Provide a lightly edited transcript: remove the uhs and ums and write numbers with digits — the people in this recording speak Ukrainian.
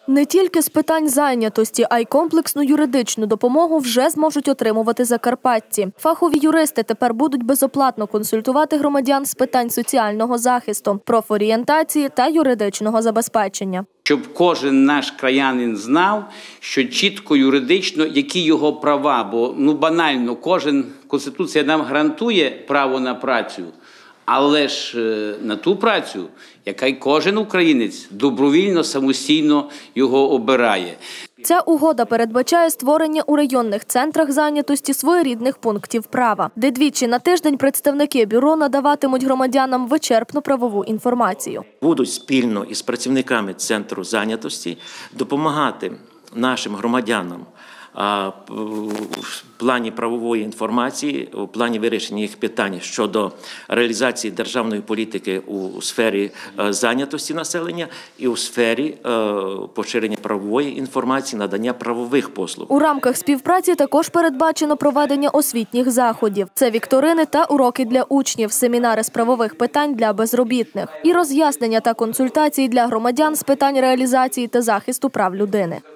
Не тільки з питань зайнятості, а й комплексну юридичну допомогу вже зможуть отримувати закарпатці. Фахові юристи тепер будуть безоплатно консультувати громадян з питань соціального захисту, профорієнтації та юридичного забезпечення. Щоб кожен наш краянин знав, що чітко юридично, які його права, бо банально Конституція нам гарантує право на працю, але ж на ту працю, яка й кожен українець добровільно, самостійно його обирає. Ця угода передбачає створення у районних центрах зайнятості своєрідних пунктів права, де двічі на тиждень представники бюро надаватимуть громадянам вичерпну правову інформацію. Будуть спільно із працівниками центру зайнятості допомагати нашим громадянам в плані правової інформації, у плані вирішення їх питань щодо реалізації державної політики у сфері зайнятості населення і у сфері поширення правової інформації, надання правових послуг. У рамках співпраці також передбачено проведення освітніх заходів. Це вікторини та уроки для учнів, семінари з правових питань для безробітних і роз'яснення та консультації для громадян з питань реалізації та захисту прав людини.